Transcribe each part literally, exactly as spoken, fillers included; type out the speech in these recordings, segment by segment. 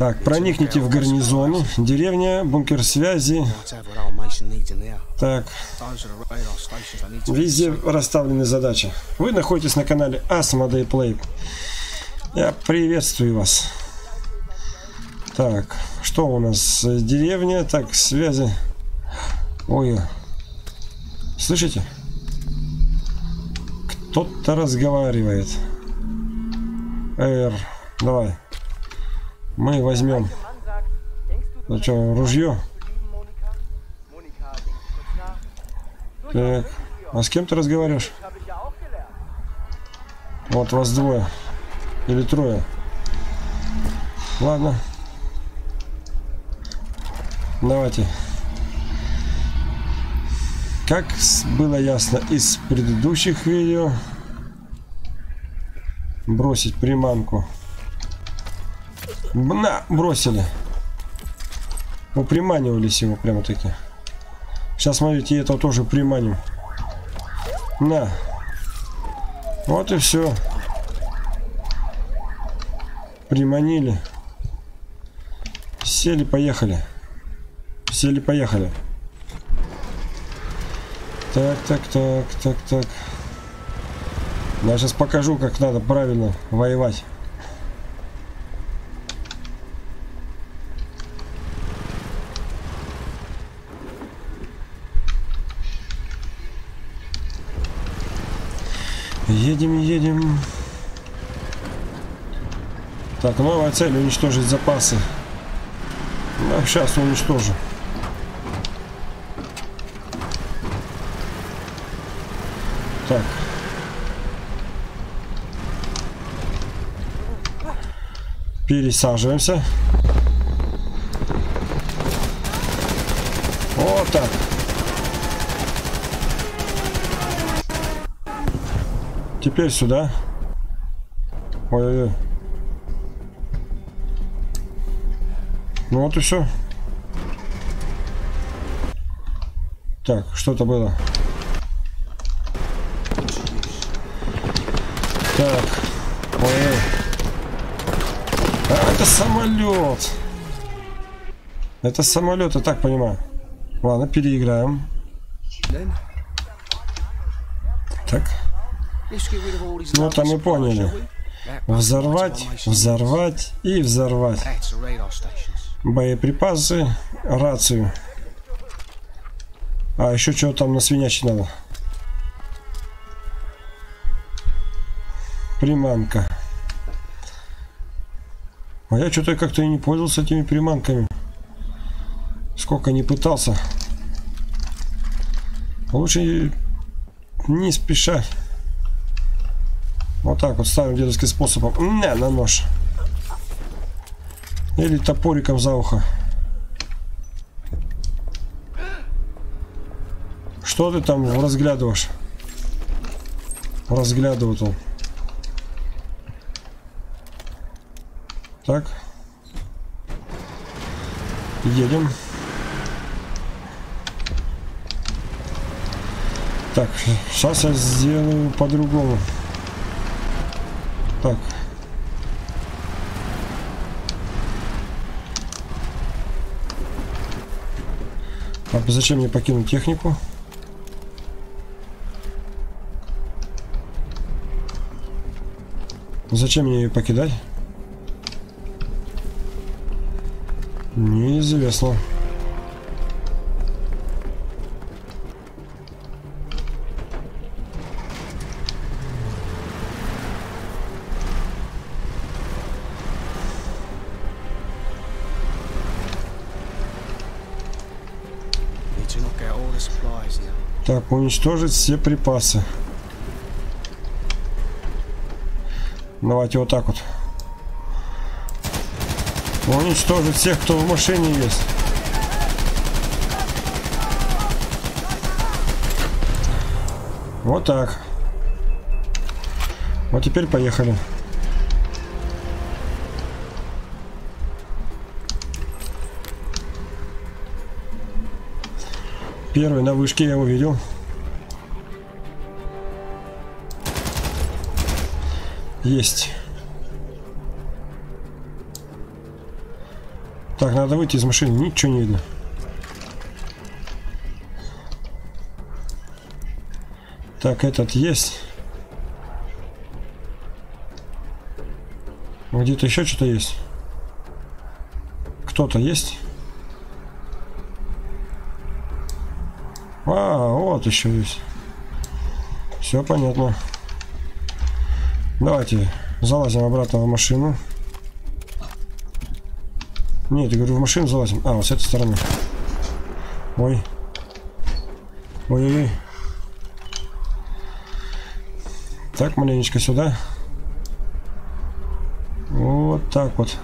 Так, проникните в гарнизон. Деревня, бункер связи. Так. Везде расставлены задачи. Вы находитесь на канале Asmodee Play. Я приветствую вас. Так, что у нас? Деревня, так, связи. Ой, слышите? Кто-то разговаривает. Эр, давай. Мы возьмем. Ну что, ружье? Так, а с кем ты разговариваешь? Вот вас двое. Или трое. Ладно. Давайте. Как было ясно из предыдущих видео, бросить приманку. На, бросили. Уприманивались его прямо таки. Сейчас, смотрите, этого тоже приманим. На. Вот и все. Приманили. Сели, поехали. Сели, поехали. Так, так, так, так, так. Я сейчас покажу, как надо правильно воевать. Едем, едем. Так, новая цель — уничтожить запасы. Ну, сейчас уничтожу. Так. Пересаживаемся. Вот так. Теперь сюда. Ой-ой-ой. Ну вот и все. Так, что-то было. Так. Ой-ой. А, это самолет. Это самолет, я так понимаю. Ладно, переиграем. Так. Ну, там мы поняли. Взорвать, взорвать и взорвать. Боеприпасы, рацию. А еще что там на свинячить надо? Приманка. А я что-то как-то и не пользовался этими приманками. Сколько не пытался. Лучше не спеша. Вот так вот ставим дедовским способом. Не, на нож. Или топориком за ухо. Что ты там разглядываешь? Разглядывает он. Так. Едем. Так, сейчас я сделаю по-другому. Так. А зачем мне покинуть технику? Зачем мне ее покидать? Неизвестно. Так, уничтожить все припасы. Давайте вот так вот. Уничтожить всех, кто в машине есть. Вот так. Вот теперь поехали. Первый на вышке я увидел. Есть. Так, надо выйти из машины. Ничего не видно. Так, этот есть. Где-то еще что-то есть. Кто-то есть. А, вот еще есть. Все понятно. Давайте залазим обратно в машину. Нет, я говорю, в машину залазим. А, вот с этой стороны. Ой. Ой-ой-ой. Так, маленечко сюда. Вот так вот.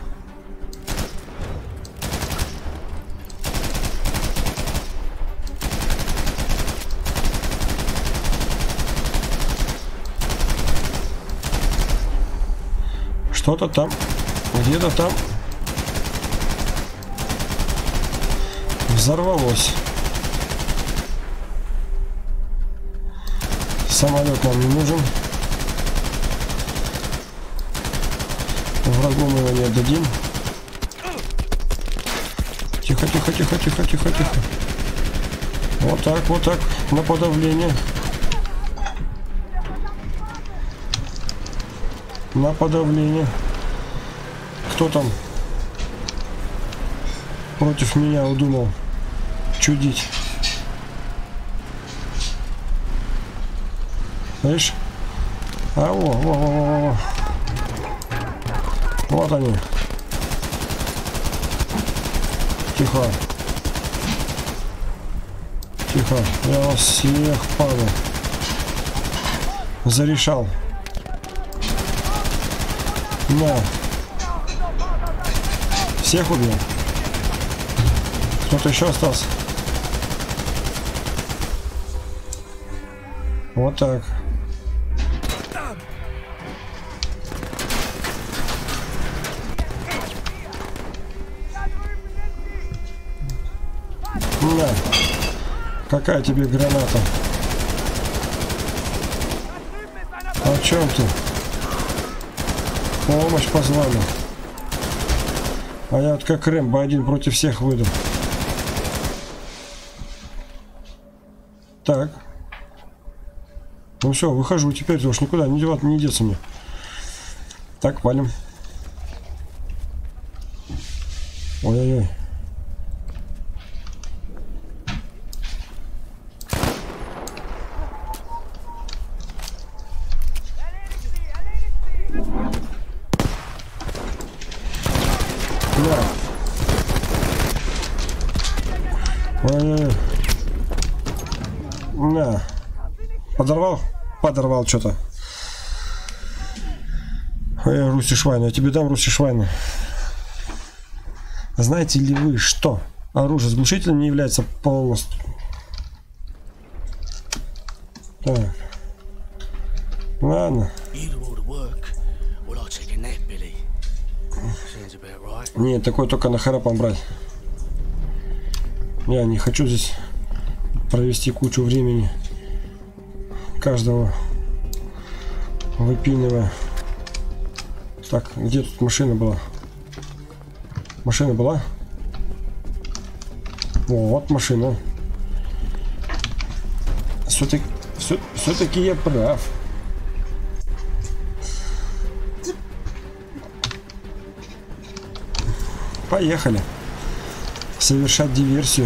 Что-то там, где-то там взорвалось. Самолет нам не нужен. Врагу мы его не отдадим. Тихо, тихо, тихо, тихо, тихо, тихо. Вот так, вот так, на подавление. На подавление. Кто там против меня удумал чудить? Видишь? А, во, во, во, во, во. Вот они. Тихо. Тихо. Я вас всех падал. Зарешал. На. Всех убил. Кто-то еще остался. Вот так. На. Какая тебе граната? О чем ты? Помощь позвали. А я вот как Рэмбо один против всех выйду. Так. Ну все, выхожу теперь, уж никуда не деваться, не деться мне. Так, валим. Ой-ой-ой. Ой-ой-ой. На. Подорвал? Подорвал что-то. Ой, Руси Швайна, я тебе дам Руси Швайна. Знаете ли вы, что оружие с глушителем не является полностью? Так. Ладно. Не, такой только на харапом брать. Я не хочу здесь провести кучу времени, каждого выпинивая. Так, где тут машина была? Машина была? Вот машина. Все-таки, все, все-таки я прав. Поехали совершать диверсию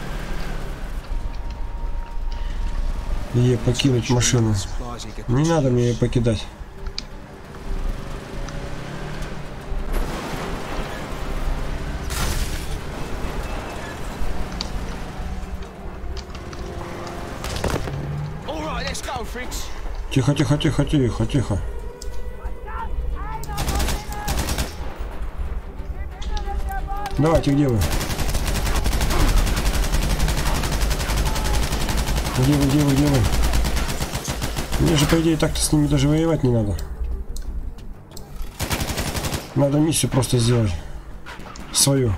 и покинуть машину. Не надо мне ее покидать. Тихо, тихо, тихо, тихо, тихо. Давайте, где вы? Где вы, где вы, где вы? Мне же, по идее, так-то с ними даже воевать не надо. Надо миссию просто сделать. Свою.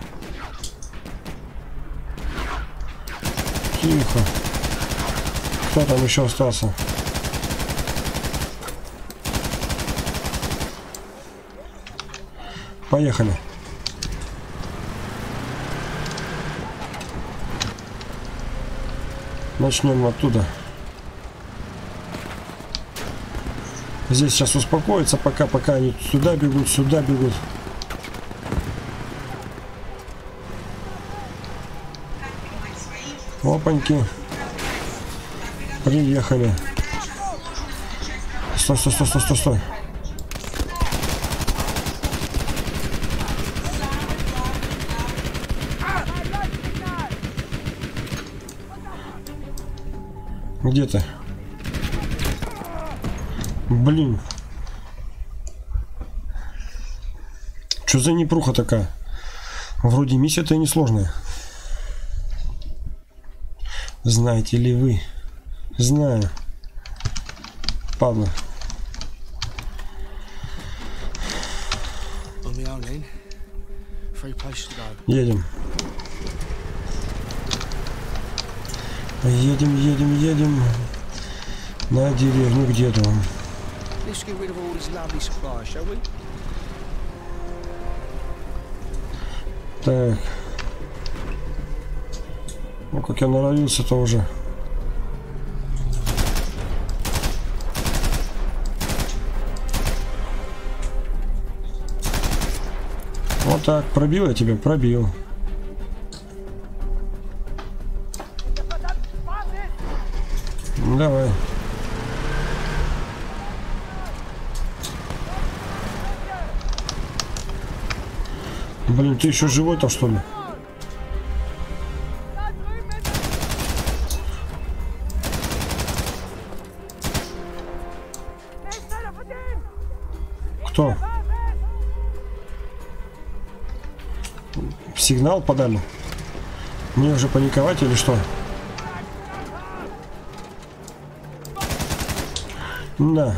Тихо. Кто там еще остался? Поехали. Начнем оттуда. Здесь сейчас успокоится, пока, пока они сюда бегут, сюда бегут. Опаньки. Приехали. Стой, стой, стой, стой, стой, стой. Где ты? Блин. Что за непруха такая? Вроде миссия-то несложная. Знаете ли вы? Знаю. Павла. Едем. Едем, едем, едем. На деревню где-то. Так. Ну как я норовился-то уже. Вот так, пробил я тебя, пробил. Давай. Блин, ты еще живой-то, что ли? Кто? Сигнал подали? Мне уже паниковать или что? Да.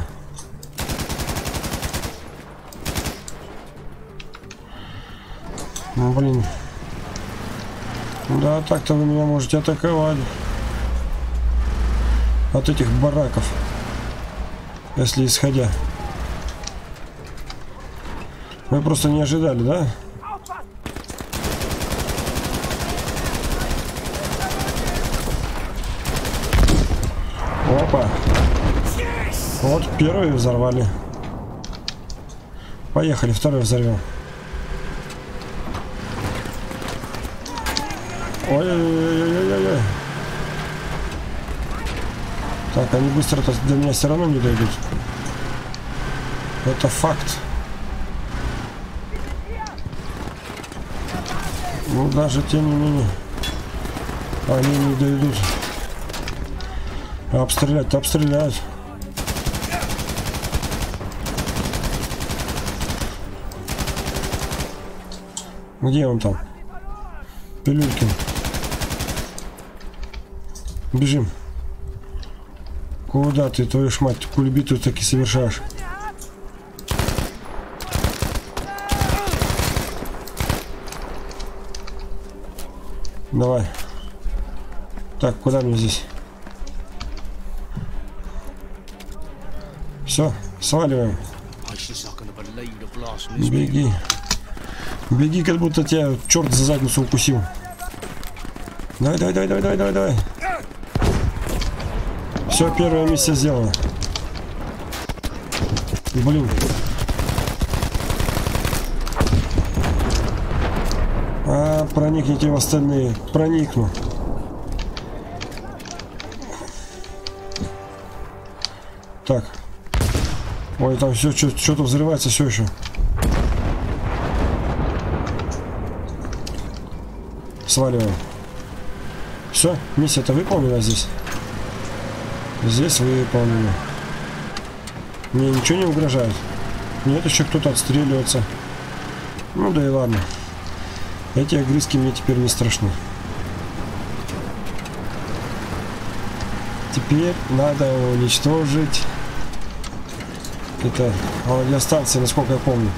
Ну, блин. Да, так-то вы меня можете атаковать. От этих бараков. Если исходя. Вы просто не ожидали, да? Опа. Вот первый взорвали. Поехали, второй взорвем. Ой-ой-ой-ой-ой-ой. Так, они быстро-то до меня все равно не дойдут. Это факт. Ну, даже тем не менее, они не дойдут. Обстрелять-то обстреляют. Где он там? Пилюлькин. Бежим. Куда ты, твою ж мать, кульбиту таки совершаешь? Давай. Так, куда мне здесь? Все, сваливаем. Беги. Беги, как будто тебя черт за задницу укусил. Давай, давай, давай, давай, давай, давай, давай. Все, первая миссия сделана. Блин. А, проникните в остальные. Проникну. Так. Ой, там все что-то взрывается все еще. Сваливаем. Все, миссия-то выполнена здесь. Здесь выполнена. Мне ничего не угрожает. Нет, еще кто-то отстреливается. Ну да и ладно. Эти огрызки мне теперь не страшны. Теперь надо уничтожить. Это радиостанция, насколько я помню.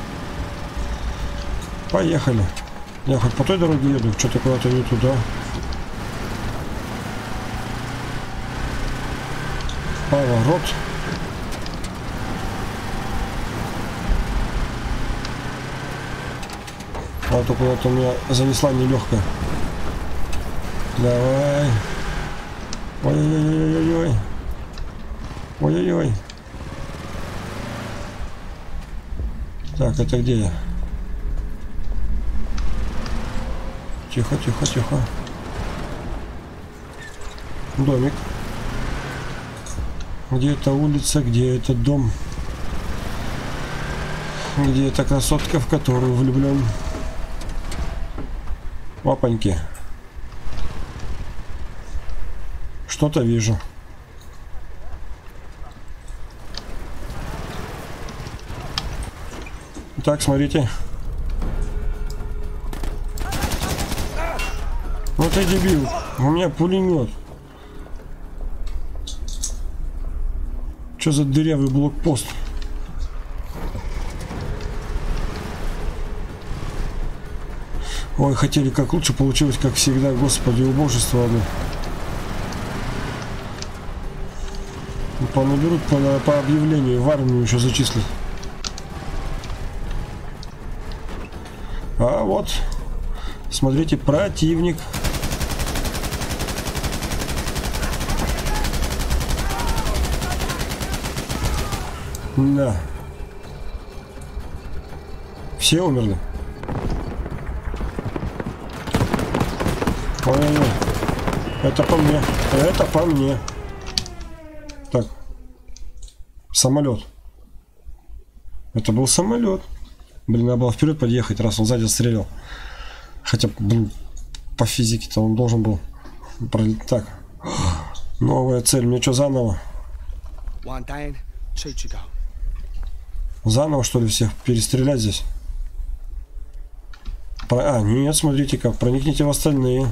Поехали. Я хоть по той дороге еду, что-то куда-то не туда. Поворот. А то куда-то меня занесла нелегкая. Давай. Ой-ой-ой-ой-ой. Ой-ой-ой. Так, это где я? Тихо, тихо, тихо. Домик. Где эта улица, где этот дом? Где эта красотка, в которую влюблен? Опаньки. Что-то вижу. Так, смотрите. Вот ты дебил. У меня пулемет. Что за дырявый блокпост? Ой, хотели как лучше, получилось как всегда. Господи, убожество одно. Понаберут по, по объявлению, в армию еще зачислят. А вот, смотрите, противник. Да. Все умерли. Ой-ой-ой. Это по мне. Это по мне. Так. Самолет. Это был самолет. Блин, надо было вперед подъехать, раз он сзади стрелял. Хотя, блин, по физике-то он должен был пролететь. Так. Новая цель. Мне что, заново? Заново, что ли, всех перестрелять здесь? Про... А, нет, смотрите-ка. Проникните в остальные.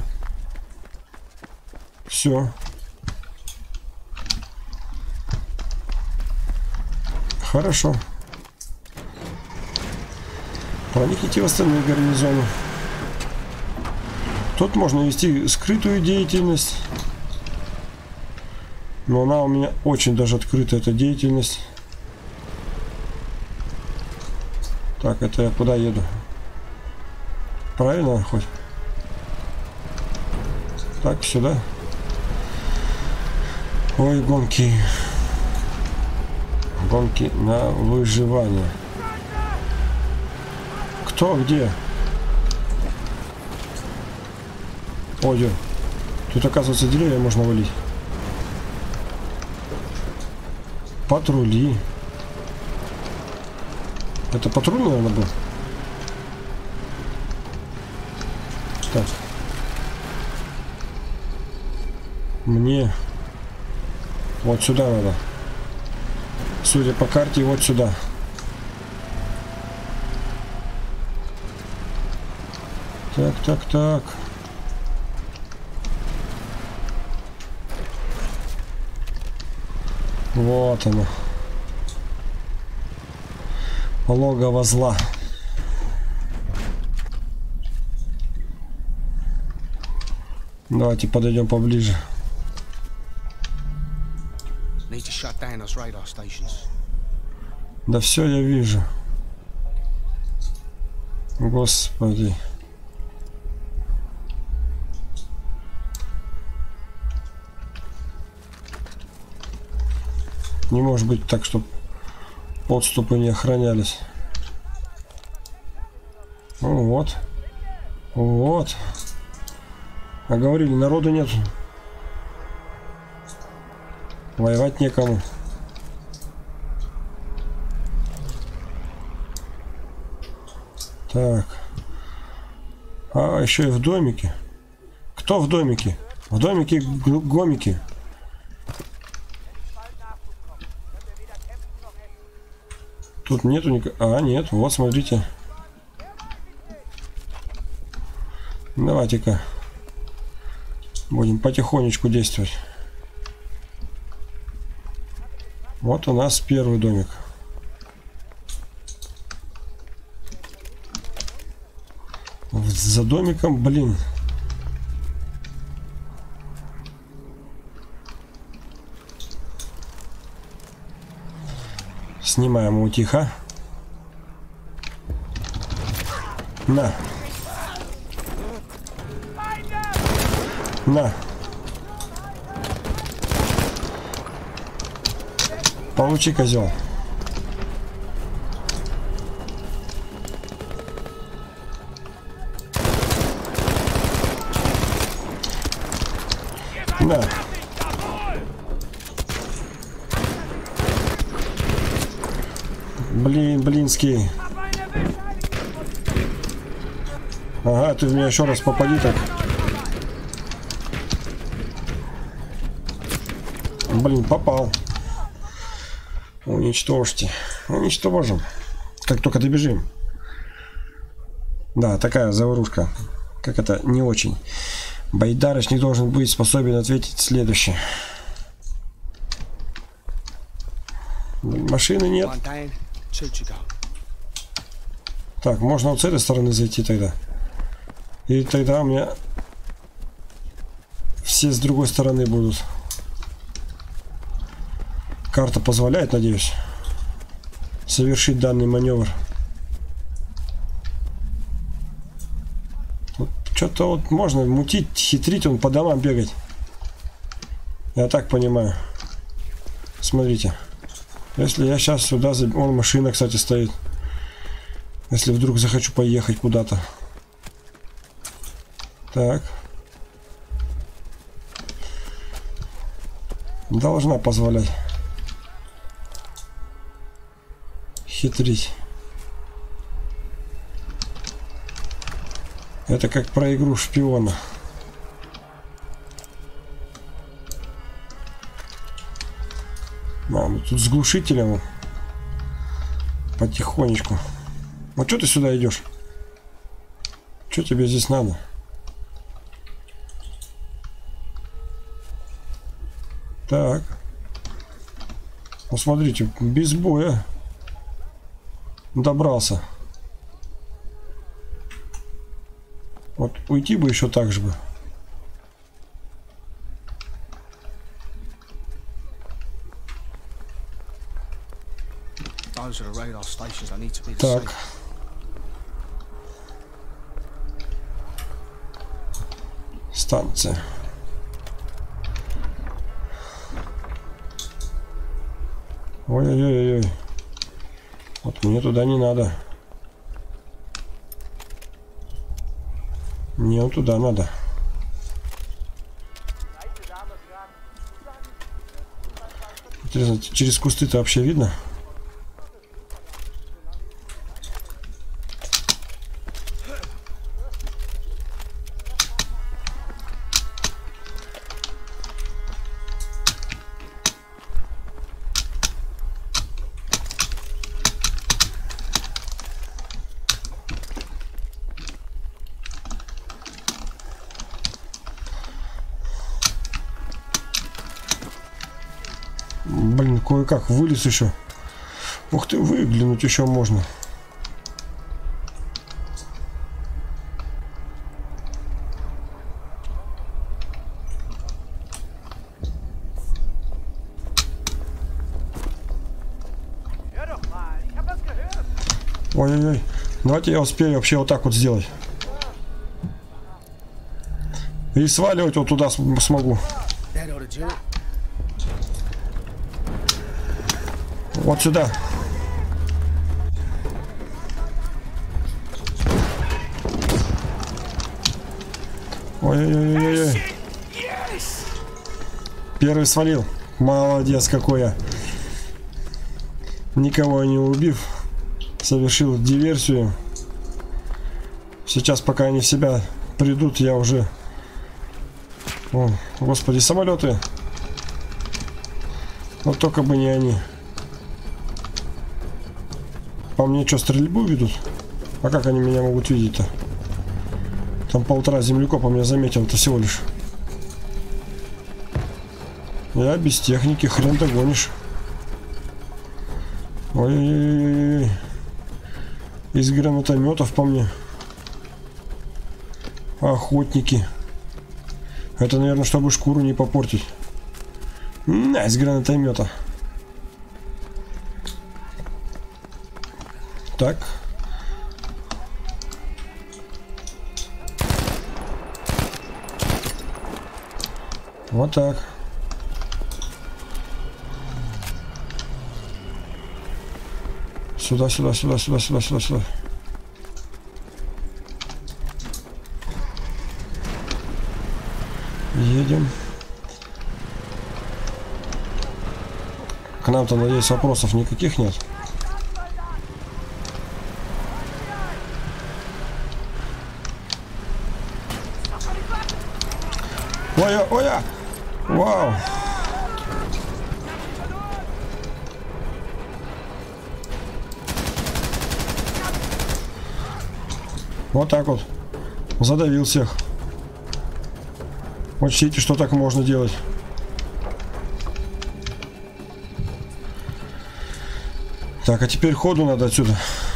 Все. Хорошо. Проникните в остальные гарнизоны. Тут можно вести скрытую деятельность. Но она у меня очень даже открыта, эта деятельность. Так, это я куда еду? Правильно хоть? Так, сюда. Ой, гонки. Гонки на выживание. Кто где? Ой, тут, оказывается, деревья можно валить. Патрули. Это патруль, наверное, был? Так. Мне вот сюда надо. Судя по карте, вот сюда. Так, так, так. Вот оно. Логово зла. Давайте подойдем поближе. Да все я вижу. Господи. Не может быть так, чтобы подступы не охранялись. Ну вот. Вот. А говорили, народу нет. Воевать некому. Так. А еще и в домике. Кто в домике? В домике гомики. Тут нету никакого... А, нет, вот, смотрите. Давайте-ка будем потихонечку действовать. Вот у нас первый домик. За домиком, блин. Снимаем его тихо. На. На. Получи, козел. Да. Блин, блинский. Ага, ты в меня еще раз попади так. Блин, попал. Уничтожьте. Уничтожим. Как только добежим. Да, такая заварушка. Как это? Не очень. Байдарочник должен быть способен ответить следующее. Машины нет. Так, можно вот с этой стороны зайти тогда. И тогда у меня все с другой стороны будут. Карта позволяет, надеюсь, совершить данный маневр. Что-то вот можно мутить, хитрить, он по домам бегать. Я так понимаю. Смотрите. Если я сейчас сюда... Вон машина, кстати, стоит. Если вдруг захочу поехать куда-то. Так. Должна позволять. Хитрить. Это как про игру шпиона. Мам, тут с глушителем. Потихонечку. Вот что ты сюда идешь? Что тебе здесь надо? Так. Ну смотрите, без боя добрался. Вот уйти бы еще так же бы. Так. Станция. Ой-ой-ой-ой. Вот мне туда не надо. Мне вот туда надо. Интересно, через кусты-то вообще видно? Блин, кое-как вылез еще. Ух ты, выглянуть еще можно. Ой-ой-ой. Давайте я успею вообще вот так вот сделать. И сваливать вот туда смогу. Вот сюда. Ой-ой-ой-ой. Первый свалил. Молодец какой я. Никого не убив, совершил диверсию. Сейчас, пока они в себя придут, я уже... О, господи, самолеты. Вот только бы не они. По мне что, стрельбу ведут? А как они меня могут видеть-то? Там полтора землекопа меня заметил, это всего лишь. Я без техники, хрен догонишь. Ой-ой-ой. Из гранатометов по мне. Охотники. Это, наверное, чтобы шкуру не попортить. На, из гранатомета. Так. Вот так. Сюда, сюда, сюда, сюда, сюда, сюда, сюда. Едем. К нам-то, надеюсь, вопросов никаких нет. Ой, ой, ой, вау. Вот так вот. Задавил всех. Учтите, что так можно делать. Так, а теперь ходу надо отсюда.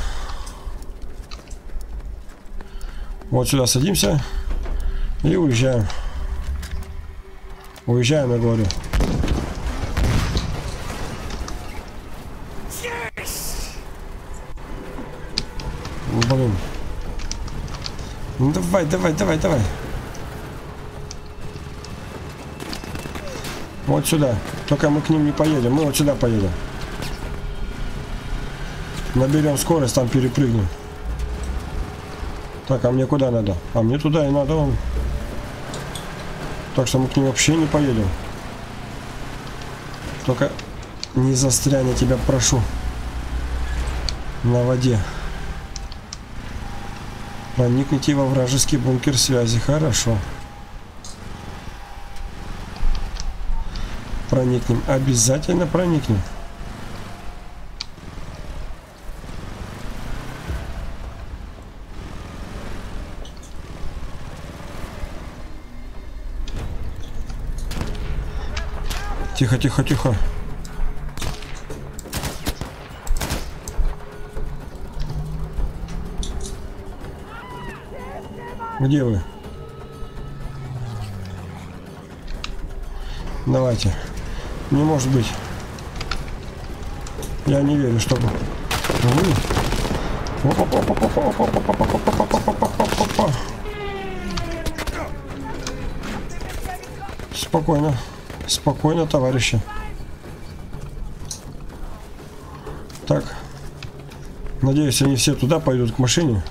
Вот сюда садимся и уезжаем. Уезжаем, я говорю. Блин. Ну давай, давай, давай, давай. Вот сюда. Только мы к ним не поедем. Мы вот сюда поедем. Наберем скорость, там перепрыгнем. Так, а мне куда надо? А мне туда и надо. Вон. Так что мы к ним вообще не поедем. Только не застрянь, я тебя прошу. На воде. Проникните во вражеский бункер связи. Хорошо. Проникнем. Обязательно проникнем. Тихо, тихо, тихо. Где вы? Давайте. Не может быть. Я не верю, чтобы вы... Спокойно. Спокойно, товарищи. Так. Надеюсь, они все туда пойдут, к машине.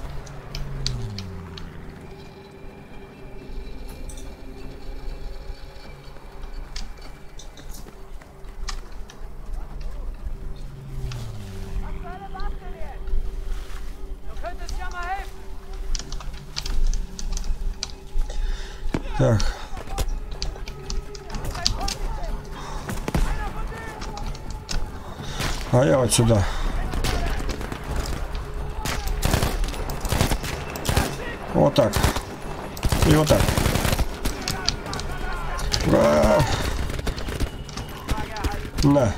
Так. А я вот сюда. Вот так. И вот так. А-а-а. На.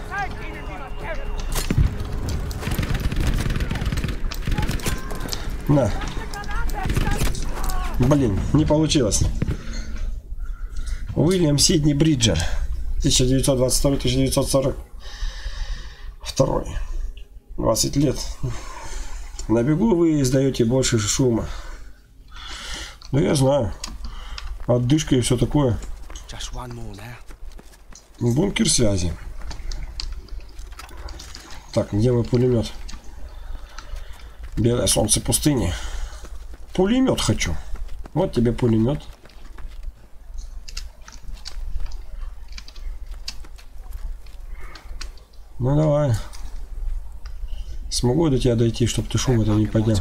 На. Блин, не получилось. Уильям Сидни Бриджер. тысяча девятьсот двадцать второй — тысяча девятьсот сорок второй. двадцать лет. На бегу вы издаете больше шума. Да я знаю. Отдышка и все такое. Бункер связи. Так, где мой пулемет? Белое солнце пустыни. Пулемет хочу. Вот тебе пулемет. Ну давай. Смогу до тебя дойти, чтобы ты шум это не поднял.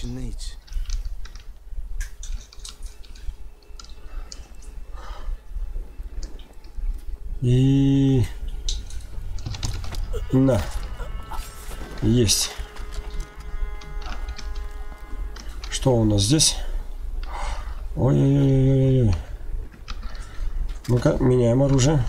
И... На. Есть. Что у нас здесь? Ой-ой-ой-ой-ой. Ну-ка, меняем оружие.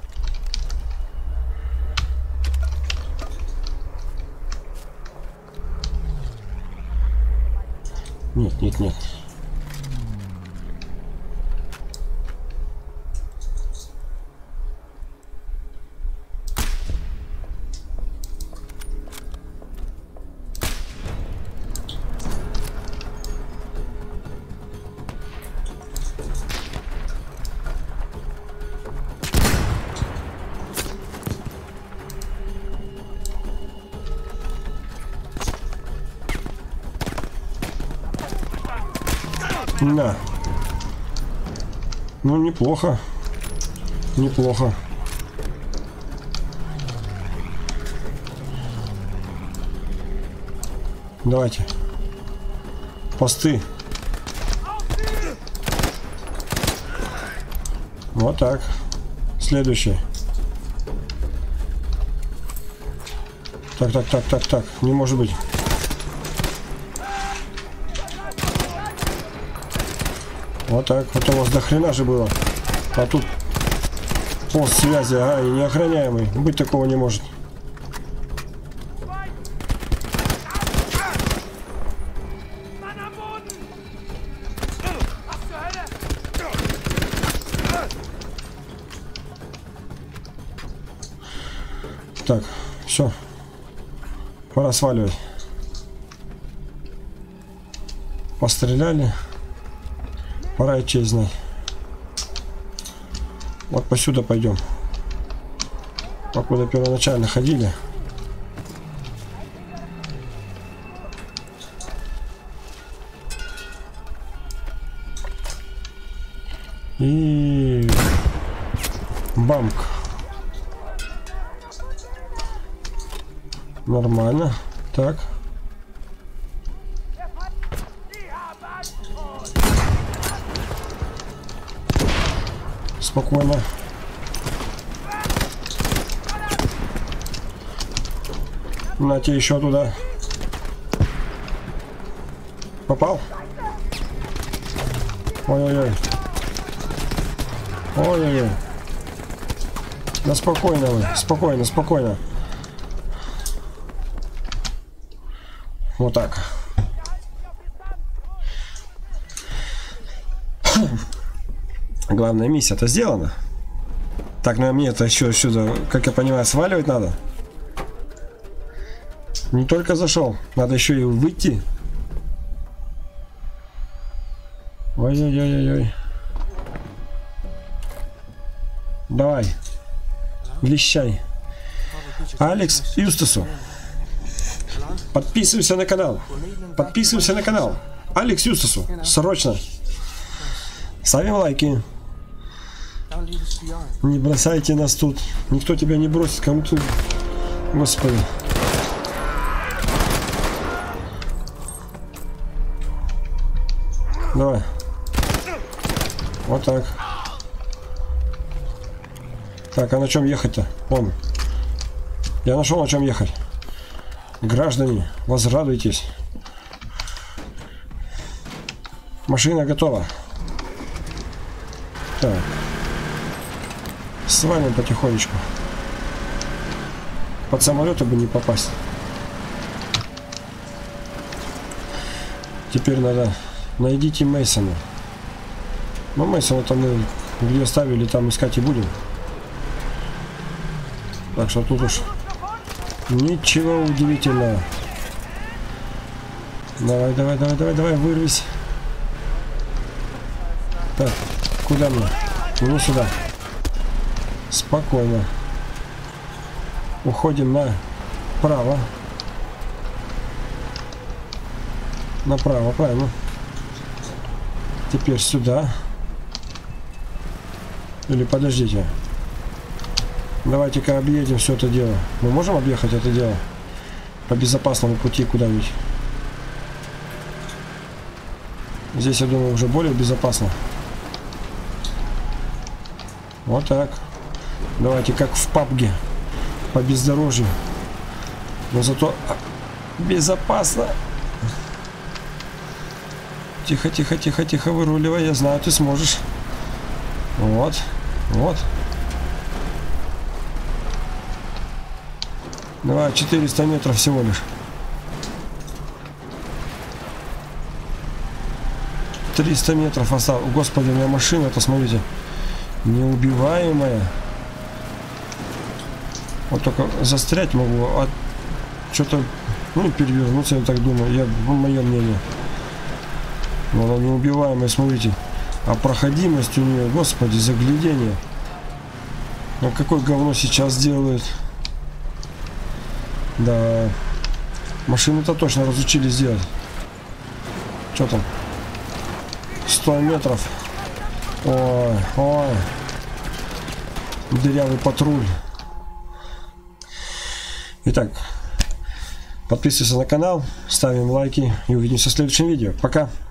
Нет, нет, нет. На. Ну, неплохо. Неплохо. Давайте. Посты. Вот так. Следующий. Так, так, так, так, так. Не может быть. Вот так. Вот у вас до хрена же было. А тут пост связи, а, и неохраняемый. Быть такого не может. Так, все. Пора сваливать. Постреляли. Пора и честь знать. Вот посюда пойдем. Покуда первоначально ходили. И бамк. Нормально. Так. Спокойно. На тебе еще туда. Попал? Ой-ой-ой. Ой-ой-ой. Да спокойно вы. Спокойно, спокойно. Вот так. Главная миссия-то сделана. Так, ну мне это еще сюда, как я понимаю, сваливать надо. Не только зашел, надо еще и выйти. Ой-ой-ой-ой. Давай. Влещай. Алекс Юстасу. Подписывайся на канал. Подписывайся на канал. Алекс Юстасу. Срочно. Ставим лайки. Не бросайте нас тут. Никто тебя не бросит. Кому-то... Господи. Давай. Вот так. Так, а на чем ехать-то? Вон. Я нашел, на чем ехать. Граждане, возрадуйтесь. Машина готова. Так. Свалим потихонечку. Под самолеты бы не попасть. Теперь надо... Найдите Мейсона. Ну, Мейсона-то мы где оставили, там искать и будем. Так что тут уж ничего удивительного. Давай, давай, давай, давай, давай, вырвись. Так, куда мне? Ну, сюда. Спокойно. Уходим направо. Направо, правильно. Теперь сюда. Или подождите. Давайте-ка объедем все это дело. Мы можем объехать это дело по безопасному пути куда-нибудь? Здесь, я думаю, уже более безопасно. Вот так. Давайте как в пабге. По бездорожью. Но зато безопасно. Тихо, тихо, тихо, тихо, выруливай. Я знаю, ты сможешь. Вот. Вот. Давай, четыреста метров всего лишь. триста метров осталось. Господи, у меня машина-то, смотрите, неубиваемая. Вот только застрять могу, а что-то, ну, перевернуться, я так думаю. Я, ну, мое мнение. Но она неубиваемая, смотрите. А проходимость у нее, господи, заглядение. Ну, какое говно сейчас делают. Да. Машину-то точно разучились делать. Что там? сто метров. Ой, ой. Дырявый патруль. Итак, подписывайся на канал, ставим лайки и увидимся в следующем видео. Пока.